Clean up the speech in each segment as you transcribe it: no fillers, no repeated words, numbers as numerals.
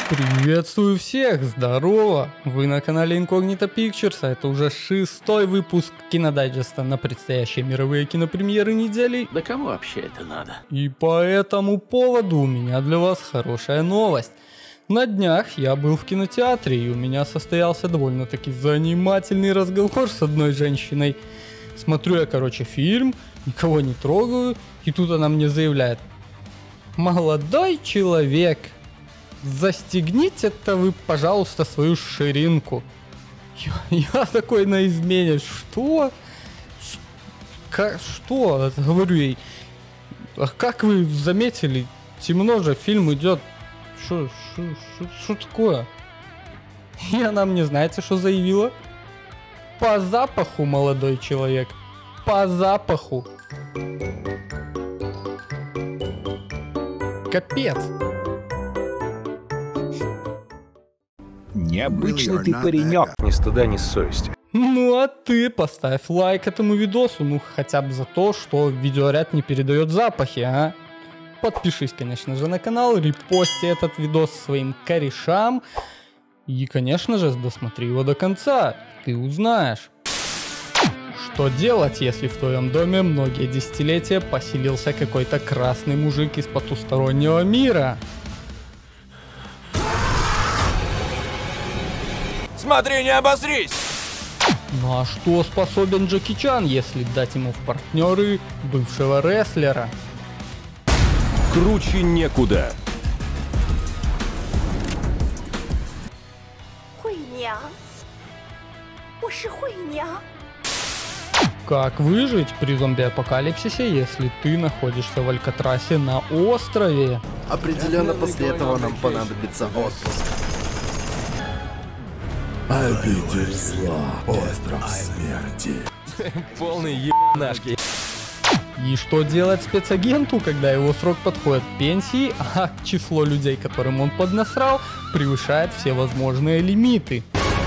Приветствую всех, здорово! Вы на канале Incognito Pictures, а это уже 6-й выпуск кинодайджеста на предстоящие мировые кинопремьеры недели. Да кому вообще это надо? И по этому поводу у меня для вас хорошая новость. На днях я был в кинотеатре, и у меня состоялся довольно-таки занимательный разговор с одной женщиной. Смотрю я, фильм, никого не трогаю, и тут она мне заявляет: молодой человек, застегните-то вы, пожалуйста, свою ширинку. Я такой на измене: что? Что? Говорю ей: а как вы заметили, темно же, фильм идет. Что такое? И она мне, знаете, что заявила? По запаху, молодой человек. По запаху. Капец. Необычный ты паренек. Ни стыда, ни совести. Ну а ты поставь лайк этому видосу, ну хотя бы за то, что видеоряд не передает запахи, а? Подпишись, конечно же, на канал, репости этот видос своим корешам. И, конечно же, досмотри его до конца, ты узнаешь, что делать, если в твоем доме многие десятилетия поселился какой-то красный мужик из потустороннего мира. Смотри, не обосрись! Ну а что способен Джеки Чан, если дать ему в партнеры бывшего рестлера? Круче некуда. Как выжить при зомби-апокалипсисе, если ты находишься в Алькатрасе на острове? Определенно после этого нам понадобится отпуск. Обитель зла, остров смерти. Полный ебанашки. И что делать спецагенту, когда его срок подходит к пенсии, а число людей, которым он поднасрал, превышает все возможные лимиты?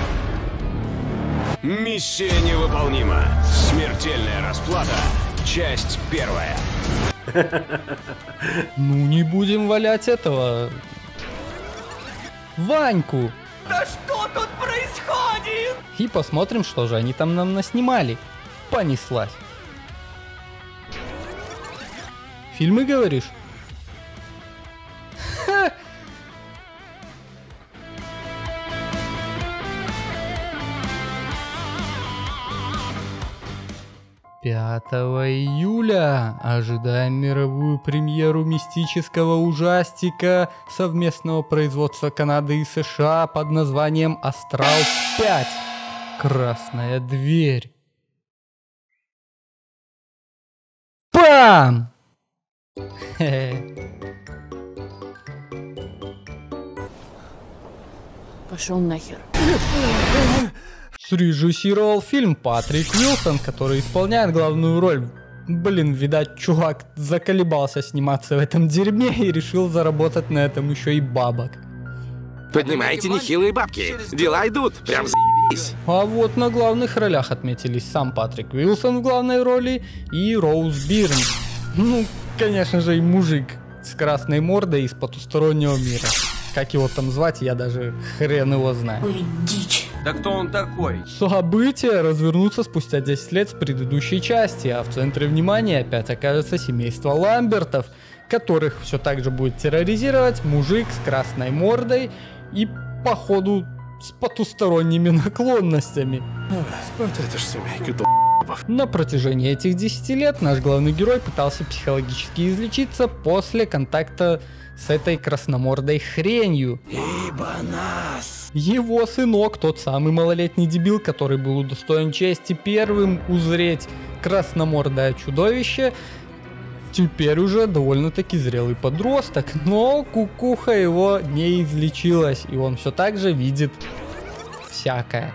Миссия невыполнима. Смертельная расплата. Часть 1. Ну не будем валять этого Ваньку. Да что тут происходит? И посмотрим, что же они там нам наснимали. Понеслась. Фильмы, говоришь? Ха! 5 июля ожидаем мировую премьеру мистического ужастика совместного производства Канады и США под названием «Астрал 5. Красная дверь». Пам! Пошел нахер. Срежиссировал фильм Патрик Уилсон, который исполняет главную роль. Блин, видать, чувак заколебался сниматься в этом дерьме и решил заработать на этом еще и бабок. Поднимайте нехилые бабки. Дела идут. Прям за***ись. А вот на главных ролях отметились сам Патрик Уилсон в главной роли и Роуз Бирн. Ну, конечно же, и мужик с красной мордой из потустороннего мира. Как его там звать, я даже хрен его знаю. Ой, дичь. Да кто он такой? События развернутся спустя 10 лет с предыдущей части, а в центре внимания опять окажется семейство Ламбертов, которых все так же будет терроризировать мужик с красной мордой и, походу, с потусторонними наклонностями. Вот это ж семейка На протяжении этих 10 лет наш главный герой пытался психологически излечиться после контакта с этой красномордой хренью. Ибо нас. Его сынок, тот самый малолетний дебил, который был удостоен чести первым узреть красномордое чудовище, теперь уже довольно-таки зрелый подросток, но кукуха его не излечилась, и он все так же видит всякое.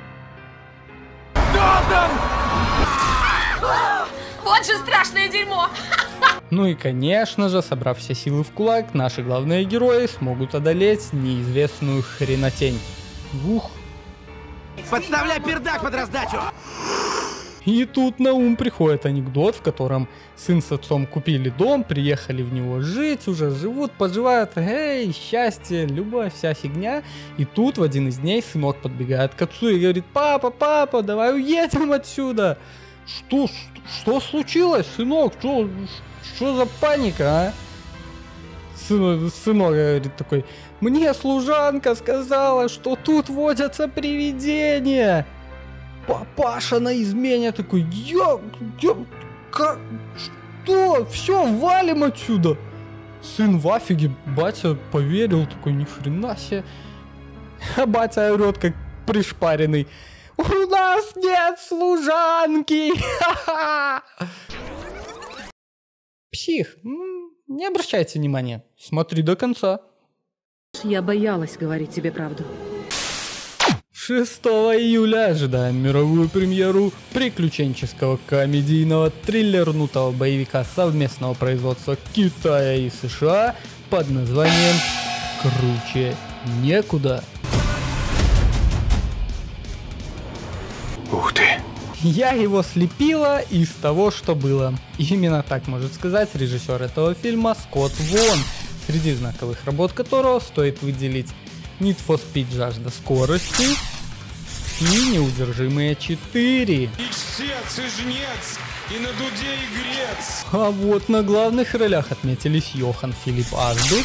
Вот же страшное дерьмо! Ну и конечно же, собрав все силы в кулак, наши главные герои смогут одолеть неизвестную хренотень. Ух. Подставляй пердак под раздачу. И тут на ум приходит анекдот, в котором сын с отцом купили дом, приехали в него жить, уже живут, поживают, эй, счастье, любовь, вся фигня. И тут в один из дней сынок подбегает к отцу и говорит: папа, давай уедем отсюда. Что случилось, сынок? Что за паника, а? Сынок говорит такой: мне служанка сказала, что тут водятся привидения. Папаша на измене такой: что? Все, валим отсюда. Сын в афиге, батя поверил, такой: ни хрена себе. А батя орет как пришпаренный: у нас нет служанки. Псих, не обращайте внимания, смотри до конца. Я боялась говорить тебе правду. 6 июля ожидаем мировую премьеру приключенческого комедийного триллернутого боевика совместного производства Китая и США под названием «Круче некуда». Ух ты. Я его слепила из того, что было. Именно так может сказать режиссер этого фильма Скотт Вон, среди знаковых работ которого стоит выделить Need for Speed Жажда скорости и Неудержимые 4. Ичсец и жнец, и на дуде игрец. А вот на главных ролях отметились Йохан Филипп Асбек,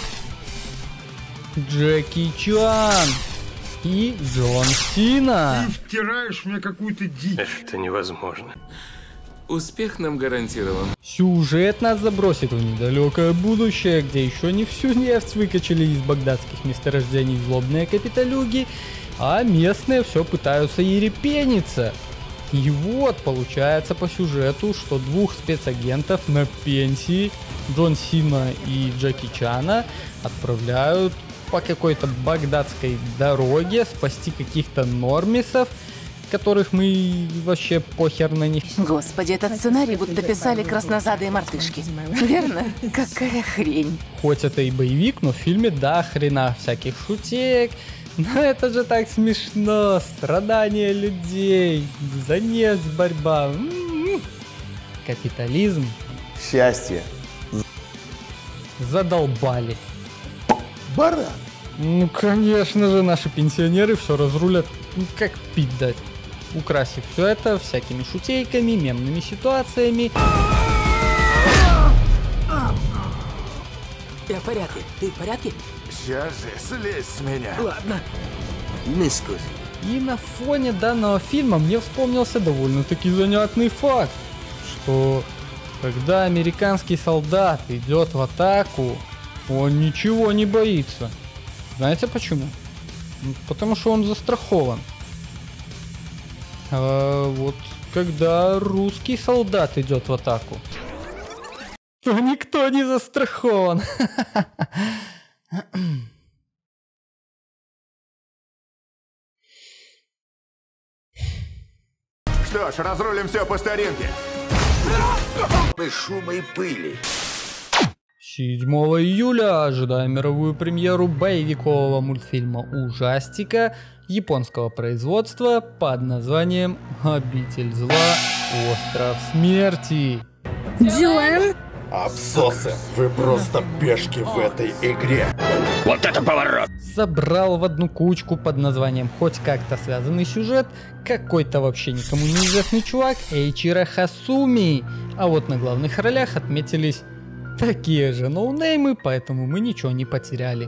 Джеки Чан и Джон Сина. Ты втираешь мне какую-то дичь. Это невозможно. Успех нам гарантирован. Сюжет нас забросит в недалекое будущее, где еще не всю нефть выкачали из багдадских месторождений злобные капиталюги, а местные все пытаются ерепениться. И вот получается по сюжету, что двух спецагентов на пенсии, Джон Сина и Джеки Чана, отправляют по какой-то багдадской дороге спасти каких-то нормисов, которых мы вообще похер на них. Господи, этот сценарий будто писали краснозадые мартышки. Верно? Какая хрень. Хоть это и боевик, но в фильме до хрена всяких шутек. Но это же так смешно. Страдания людей, за нефть борьба. Капитализм. Счастье. Задолбали. Баран. Ну, конечно же, наши пенсионеры все разрулят, как пить дать. Украсив все это всякими шутейками, мемными ситуациями. Я в порядке. Ты в порядке? Сейчас же, слезь с меня. Ладно. И на фоне данного фильма мне вспомнился довольно-таки занятный факт, что когда американский солдат идет в атаку, он ничего не боится. Знаете почему? Потому что он застрахован. А вот когда русский солдат идет в атаку, то никто не застрахован. Что ж, разрулим все по старинке. Без шума и пыли. 7 июля ожидаем мировую премьеру боевикового мультфильма ужастика японского производства под названием «Обитель зла. Остров смерти». Абсосы, вы просто пешки в этой игре. Вот это поворот! Собрал в одну кучку под названием хоть как-то связанный сюжет какой-то вообще никому неизвестный чувак Эйчиро Хасуми. А вот на главных ролях отметились такие же ноунеймы, поэтому мы ничего не потеряли.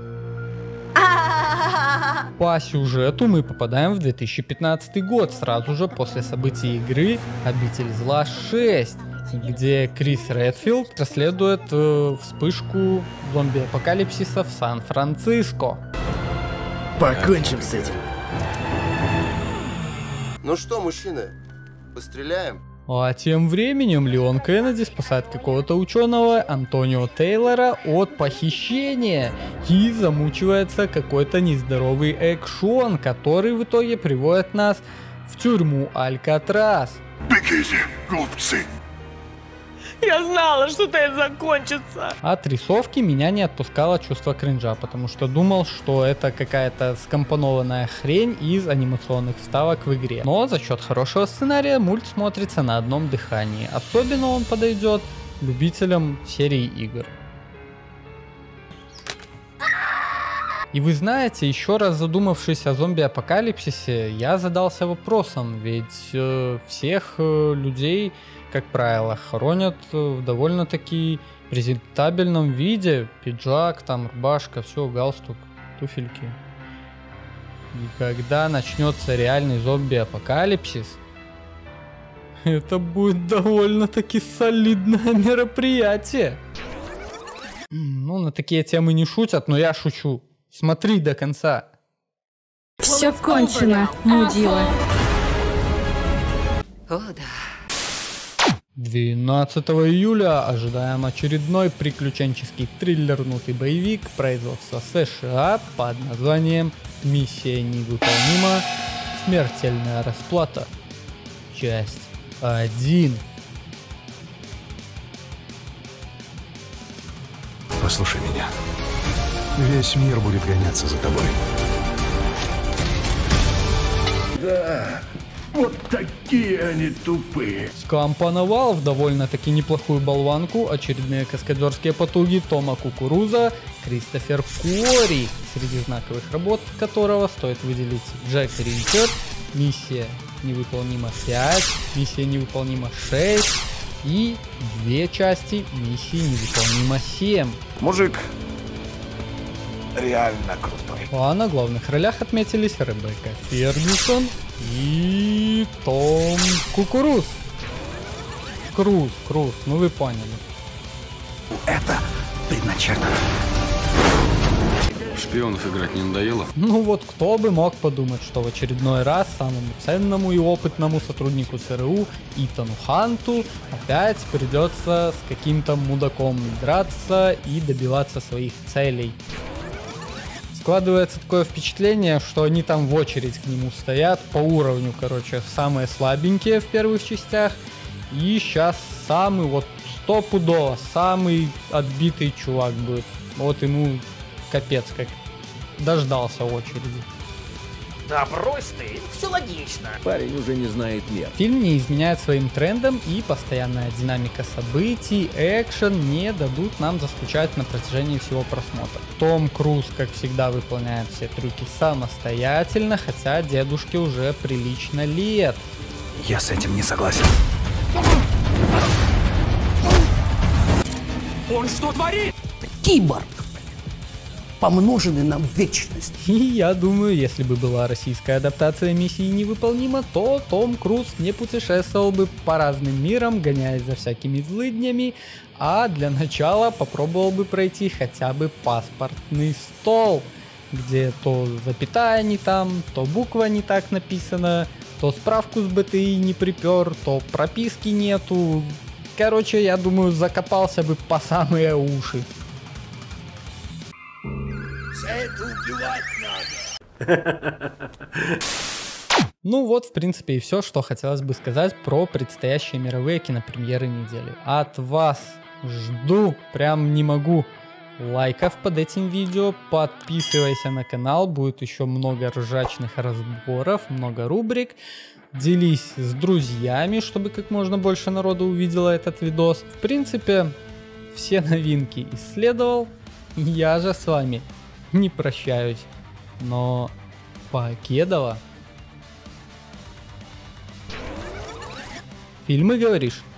По сюжету мы попадаем в 2015 год, сразу же после событий игры «Обитель зла 6», где Крис Редфилд расследует вспышку зомби-апокалипсиса в Сан-Франциско. Покончим с этим. Ну что, мужчины, постреляем? А тем временем Леон Кеннеди спасает какого-то ученого Антонио Тейлора от похищения и замучивается какой-то нездоровый экшон, который в итоге приводит нас в тюрьму Алькатрас. Бегите, глупцы. Я знала, что это закончится. От рисовки меня не отпускало чувство кринжа, потому что думал, что это какая-то скомпонованная хрень из анимационных вставок в игре. Но за счет хорошего сценария мульт смотрится на одном дыхании. Особенно он подойдет любителям серии игр. И вы знаете, еще раз задумавшись о зомби-апокалипсисе, я задался вопросом, ведь всех людей, как правило, хоронят в довольно-таки презентабельном виде. Пиджак, там рубашка, все, галстук, туфельки. И когда начнется реальный зомби-апокалипсис, это будет довольно-таки солидное мероприятие. Ну, на такие темы не шутят, но я шучу. Смотри до конца. Все кончено, мудила. О, да. 12 июля ожидаем очередной приключенческий триллернутый боевик производства США под названием «Миссия невыполнима. Смертельная расплата». Часть 1. Послушай меня. Весь мир будет гоняться за тобой. Да, вот такие они тупые. Скомпоновал в довольно-таки неплохую болванку очередные каскадерские потуги Тома Кукуруза Кристофер Куори, среди знаковых работ которого стоит выделить Джек Ричард, Миссия невыполнима 5, Миссия невыполнима 6 и 2 части Миссии невыполнима 7. Мужик реально крутой. А на главных ролях отметились Ребекка Фергюсон и Том Кукуруз. Круз, ну вы поняли. Это предначертано. В шпионов играть не надоело? Ну вот кто бы мог подумать, что в очередной раз самому ценному и опытному сотруднику ЦРУ Итану Ханту опять придется с каким-то мудаком драться и добиваться своих целей. Складывается такое впечатление, что они там в очередь к нему стоят по уровню, короче, самые слабенькие в первых частях. И сейчас самый вот стопудово, самый отбитый чувак будет. Вот ему капец как дождался очереди. Да брось ты, все логично. Парень уже не знает мер. Фильм не изменяет своим трендам, и постоянная динамика событий, экшен не дадут нам заскучать на протяжении всего просмотра. Том Круз, как всегда, выполняет все трюки самостоятельно, хотя дедушке уже прилично лет. Я с этим не согласен. Он что творит? Киборг, помноженный на вечность. И я думаю, если бы была российская адаптация миссии невыполнима, то Том Круз не путешествовал бы по разным мирам, гоняясь за всякими злыднями, а для начала попробовал бы пройти хотя бы паспортный стол, где то запятая не там, то буква не так написана, то справку с БТИ не припер, то прописки нету. Короче, я думаю, закопался бы по самые уши. Ну вот, в принципе, и все, что хотелось бы сказать про предстоящие мировые кинопремьеры недели. От вас жду, прям не могу, лайков под этим видео, подписывайся на канал, будет еще много ржачных разборов, много рубрик. Делись с друзьями, чтобы как можно больше народу увидело этот видос. В принципе, все новинки исследовал. Я же с вами не прощаюсь, но покедово. Фильмы, говоришь?